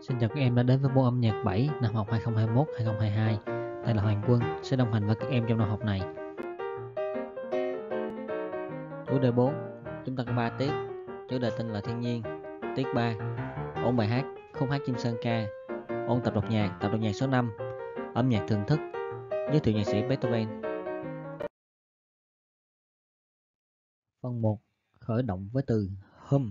Xin chào các em đã đến với môn âm nhạc 7 năm học 2021-2022. Đây là Hoàng Quân sẽ đồng hành với các em trong năm học này. Chủ đề 4, chúng ta có 3 tiết. Chủ đề tên là Thiên nhiên. Tiết 3, ôn bài hát, khúc hát chim sơn ca, ôn tập đọc nhạc số 5, âm nhạc thưởng thức, giới thiệu nhạc sĩ Beethoven. Phần 1, khởi động với từ hum.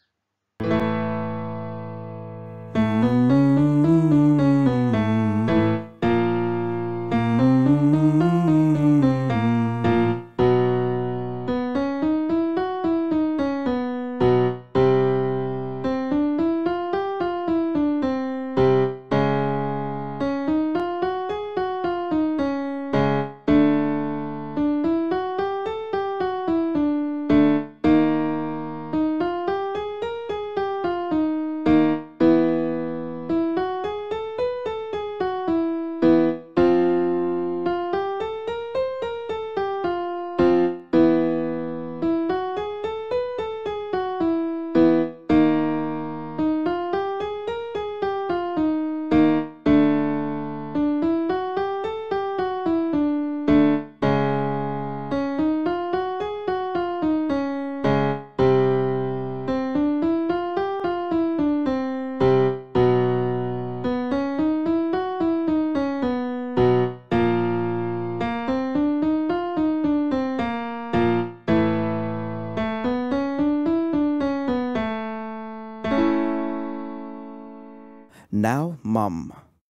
Now, mum.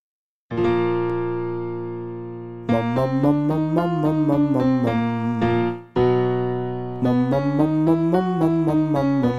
Mum, mum, mum, mum, mum, mum, mum, mum, mum. Mum, mum, mum, mum, mum, mum, mum, mum, mum.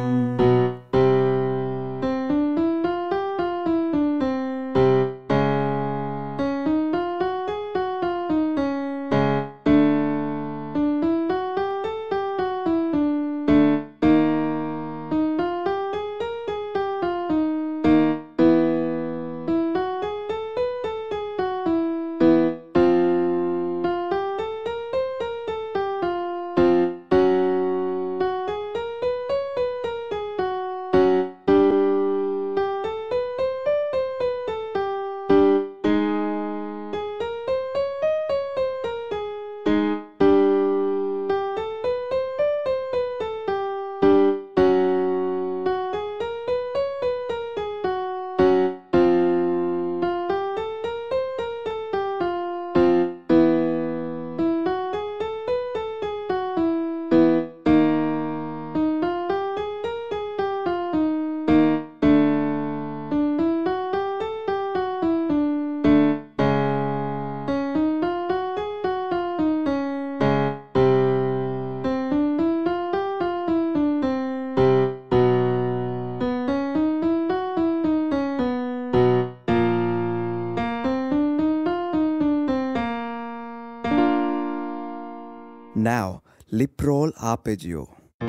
Now, lip roll arpeggio.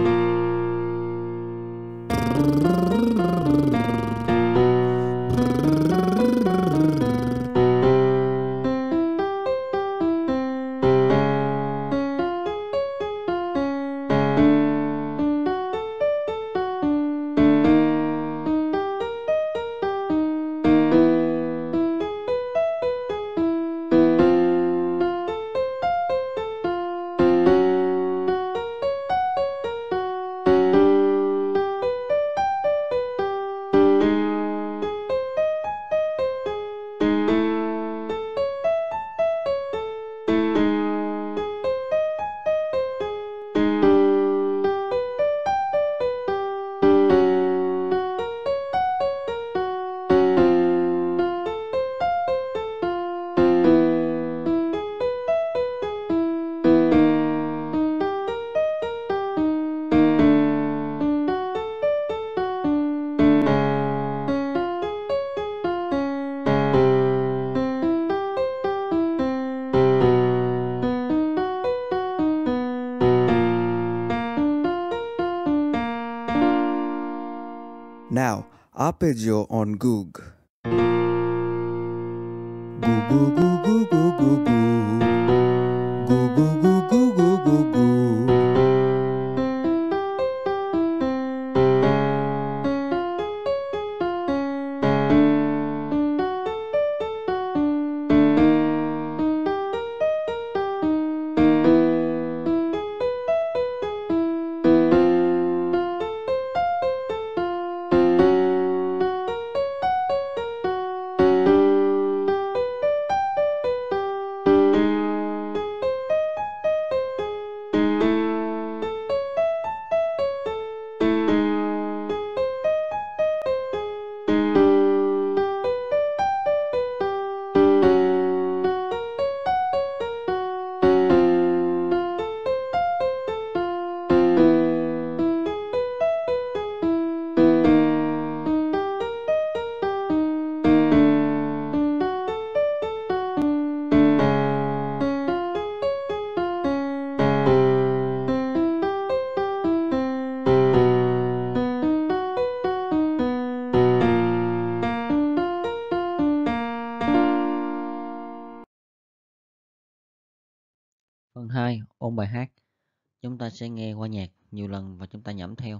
Now, arpeggio on goog. Goo goo goo goo goo goo goo. Goo goo goo goo goo goo goo. 2. Ôn bài hát. Chúng ta sẽ nghe qua nhạc nhiều lần và chúng ta nhẩm theo.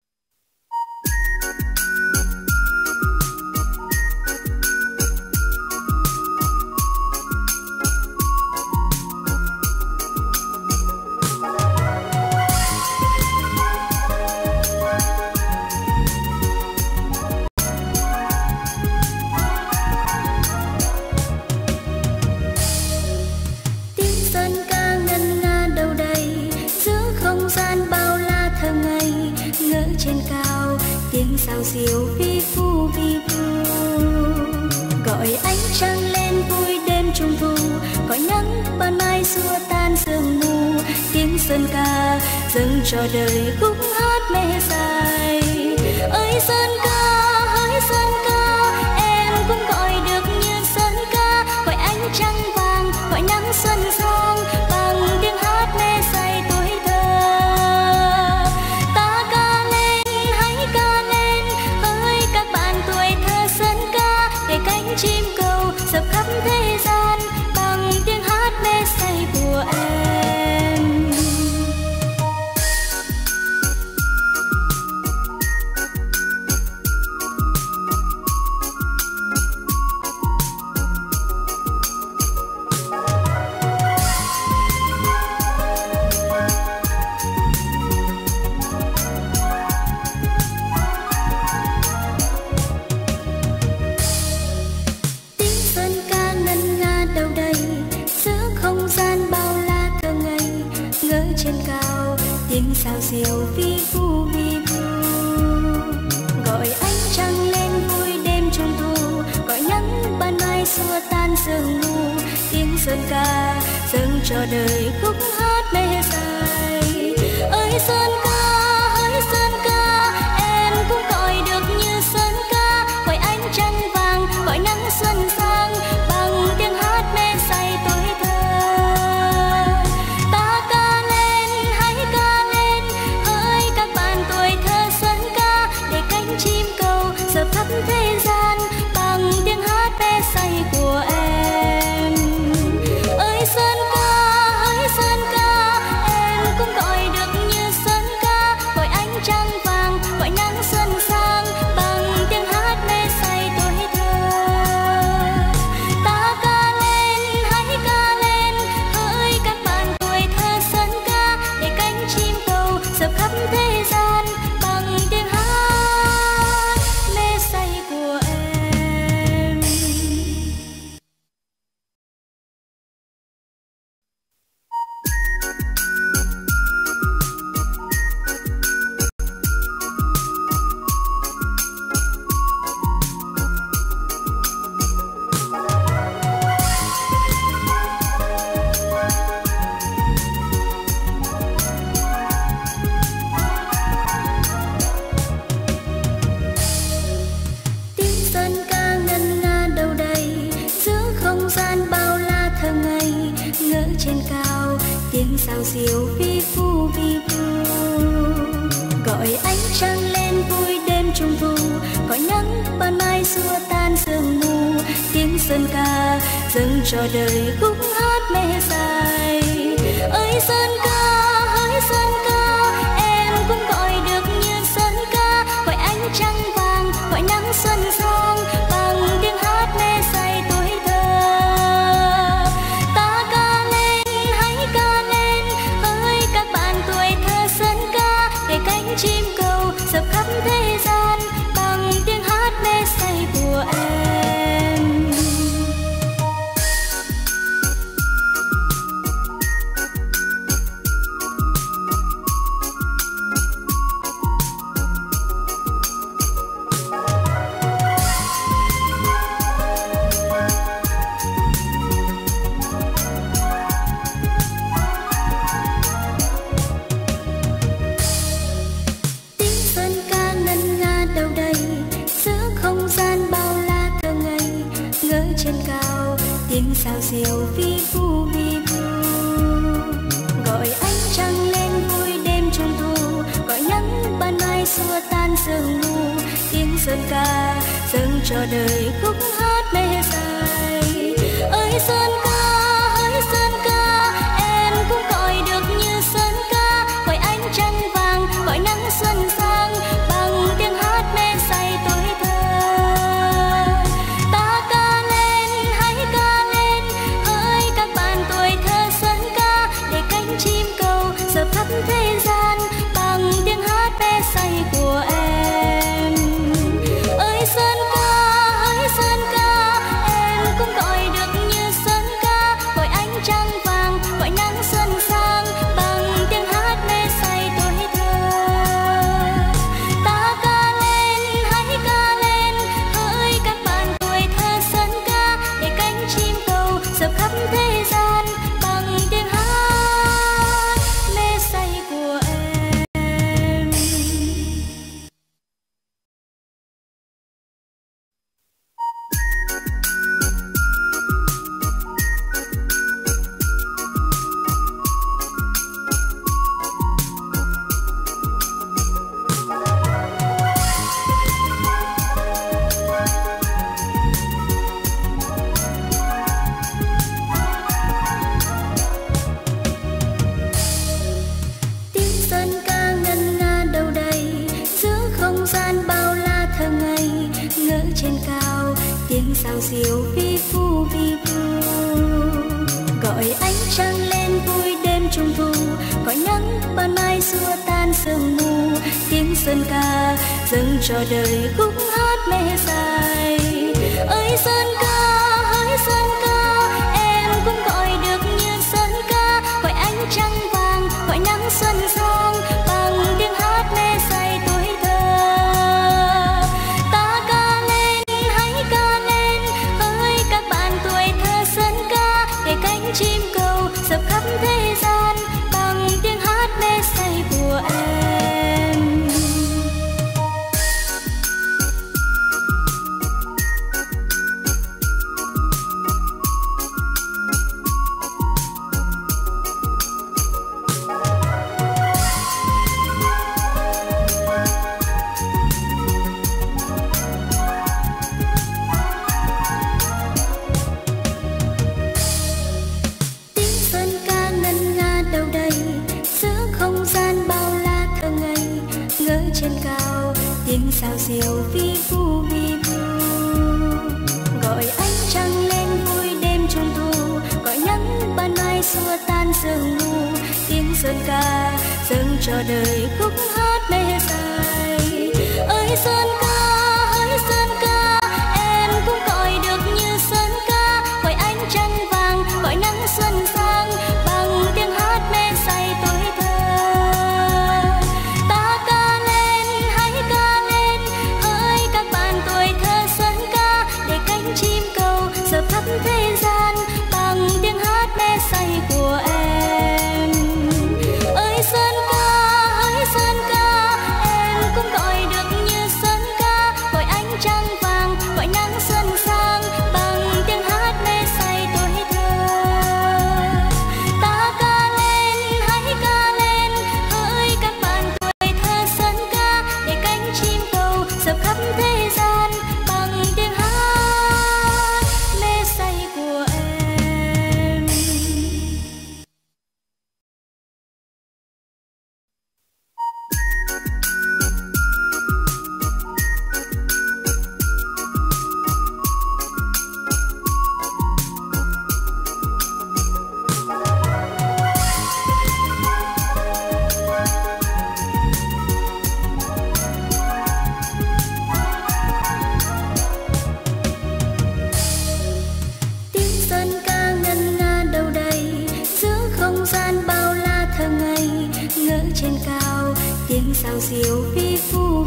Sao diệu vi vu gọi ánh trăng lên vui đêm trung thu, gọi nắng ban mai xua tan sương mù, tiếng sơn ca dâng cho đời khúc hát mê dài. Ơi sơn ca em cũng gọi được như sơn ca, gọi ánh trăng vàng, gọi nắng xuân sang bằng tiếng hát mê say tuổi thơ. Ta ca lên hãy ca lên hỡi các bạn tuổi thơ sơn ca, để cánh chim cầu dập khắp thế gian bằng tiếng hát mê say của em. Sao diệu vi vu gọi ánh trăng lên vui đêm trung thu, gọi nắng ban mai xua tan sương mù, tiếng sơn ca dâng cho đời khúc hát mê dài. Ơi sơn ca em cũng gọi được như sơn ca, gọi ánh trăng vàng, gọi nắng xuân sang bằng tiếng hát mê say tuổi thơ. Khắp thế gian bằng tiếng hát mê say của em. Ơi sơn ca em cũng gọi được như sơn ca, gọi ánh trăng vàng, gọi nắng xuân sang bằng tiếng hát mê say tuổi thơ. Ta ca lên hãy ca lên hỡi các bạn tuổi thơ sơn ca, để cánh chim cầu dập khắp thế gian bằng tiếng hát của em. Sao diệu vi vu gọi ánh trăng lên vui đêm trung thu, gọi nắng ban mai xua tan sương mù, tiếng sơn ca dâng cho đời khúc hát mê dài. Ơi sơn ca em cũng gọi được như sơn ca, gọi ánh trăng vàng, gọi nắng xuân sang bằng tiếng hát mê say tuổi thơ. Chim cầu dập khắp thế gian bằng tiếng hát mê say của em. Sao diệu vi vu gọi ánh trăng lên vui đêm trung thu, gọi nắng ban mai xua tan sương mù, tiếng sơn ca dâng cho đời khúc hát mê dài. Ơi sơn ca em cũng gọi tiếng sao diều vi vu gọi ánh trăng lên vui đêm trung thu, gọi nắng ban mai xua tan sương mù, tiếng sơn ca dâng cho đời khúc hát mê dài. Ơi sơn ca em cũng gọi được như sơn ca, gọi ánh trăng vàng gọi nắng xuân sang bằng tiếng hát mê say tuổi thơ. Ta ca lên hãy ca lên ơi các bạn tuổi thơ sơn ca, để cánh chim cầu dập khắp thế gian bằng tiếng hát mê say của em. Tiếng sao diều vi vu gọi ánh trăng lên vui đêm trung thu, gọi nắng ban mai xua tan sương mù, tiếng sơn ca dâng cho đời khúc hát mê dài. Ơi sơn ca em cũng gọi được như sơn ca, gọi ánh trăng vàng gọi nắng xuân sang bằng tiếng hát mê say tuổi thơ. Dập khắp thế gian bằng tiếng hát mê say của em. Ơi sơn ca em cũng gọi được như sơn ca, gọi ánh trăng vàng gọi nắng xuân sang bằng tiếng hát mê say tuổi thơ. Ta ca lên hãy ca lên ơi các bạn tuổi thơ sơn ca, để cánh chim cầu dập khắp thế gian bằng tiếng hát say của em. Trên cao tiếng sao diều vi vu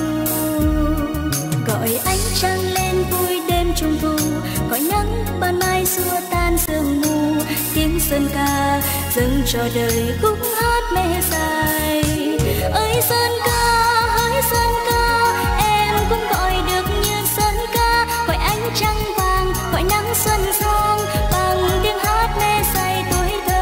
gọi ánh trăng lên vui đêm trung thu, gọi nắng ban mai xua tan sương mù, tiếng sơn ca dâng cho đời khúc hát mê dài. Ơi sơn ca em cũng gọi được như sơn ca, gọi ánh trăng vàng gọi nắng xuân sang bằng tiếng hát mê say tuổi thơ.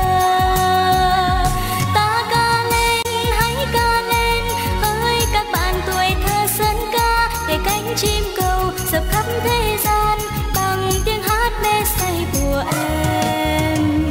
Chim cầu dập khắp thế gian bằng tiếng hát mê say của em.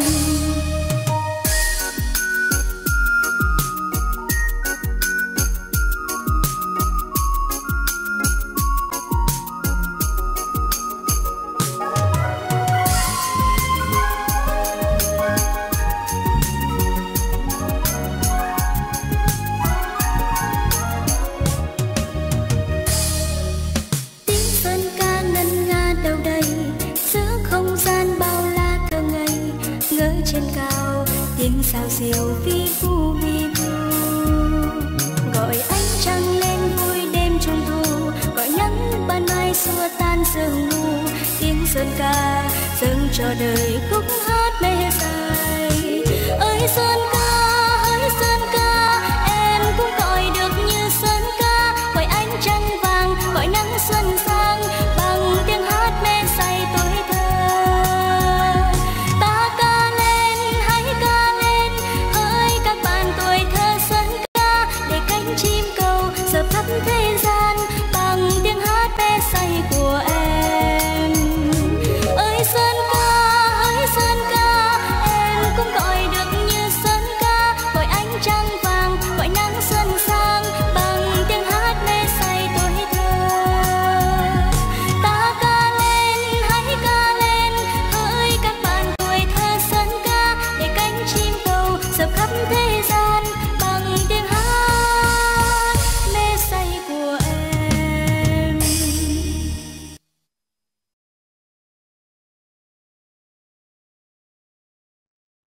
Tiếng sao diều vi vu gọi ánh trăng lên vui đêm trung thu, gọi nắng ban mai xua tan sương mù, tiếng sơn ca dâng cho đời khúc hát mê dài. Ơi sơn ca em cũng gọi được như sơn ca, gọi ánh trăng vàng gọi nắng xuân sang bằng tiếng hát mê say tuổi thơ. Dập khắp thế gian bằng tiếng hát mê say của em. Ơi sơn ca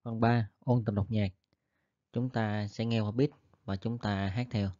Phần 3, ôn tập đọc nhạc. Chúng ta sẽ nghe qua beat và chúng ta hát theo.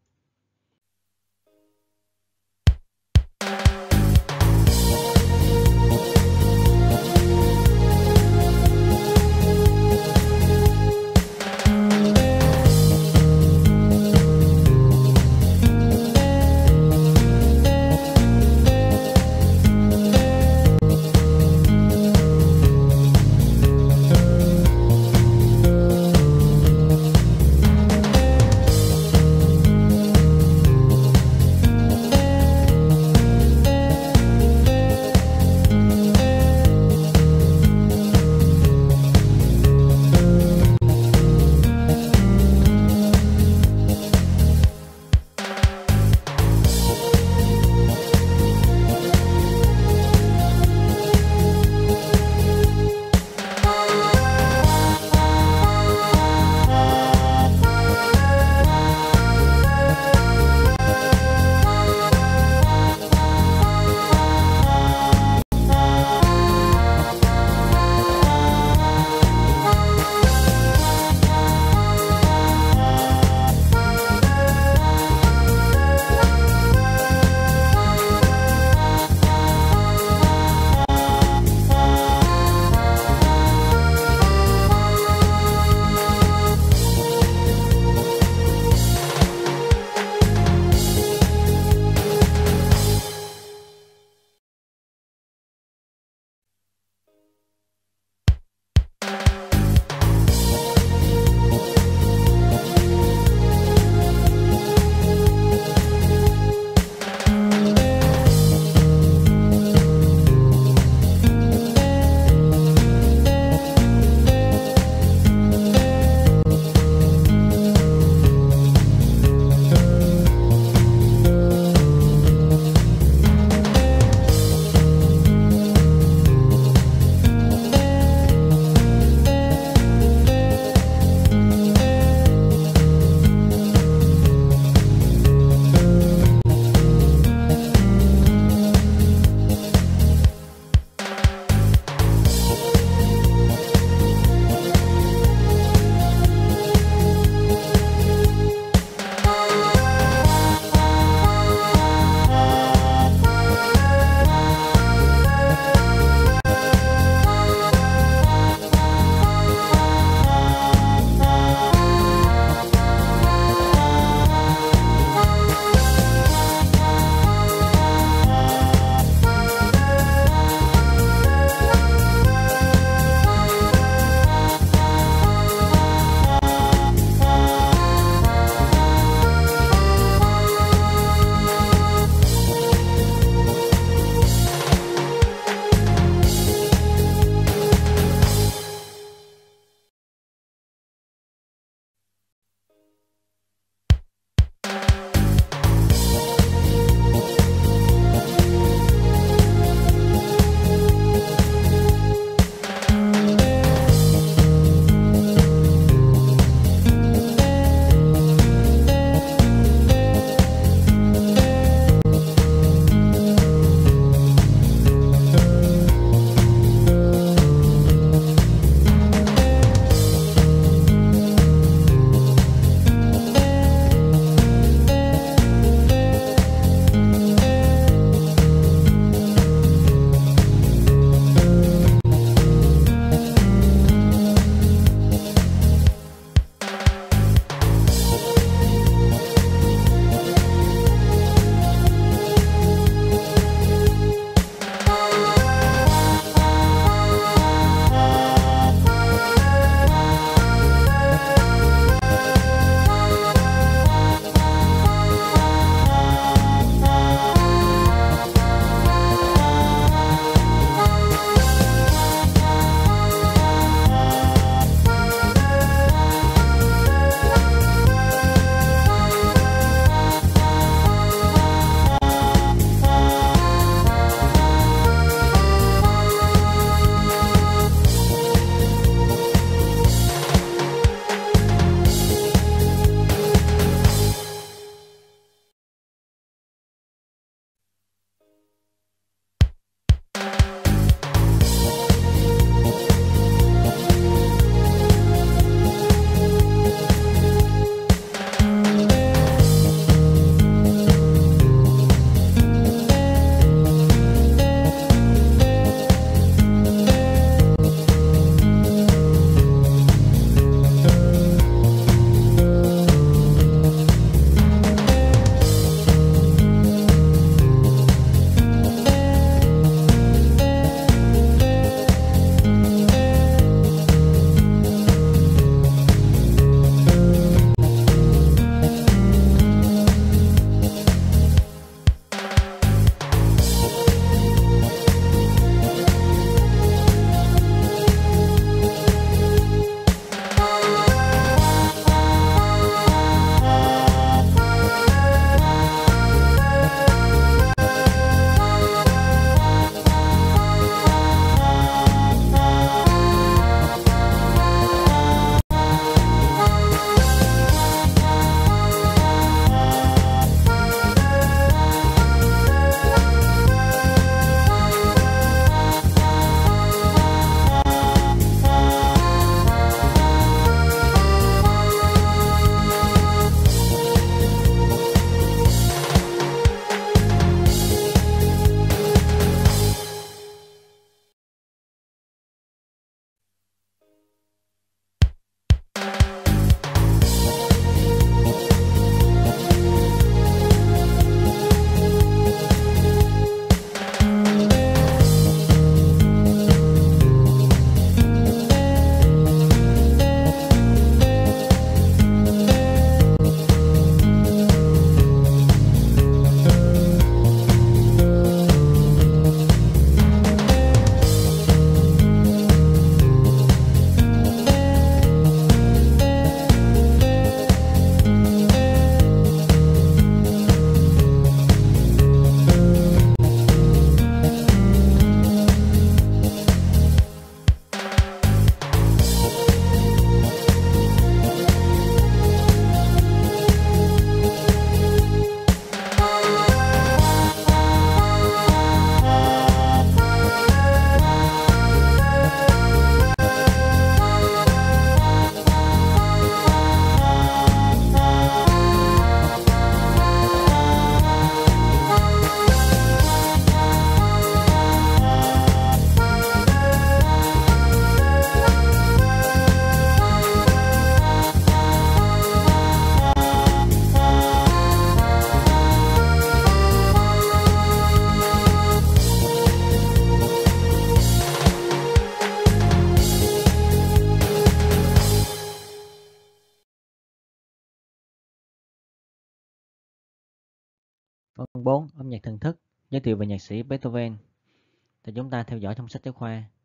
Phần 4. Âm nhạc thưởng thức, giới thiệu về nhạc sĩ Beethoven. Thì chúng ta theo dõi trong sách giáo khoa.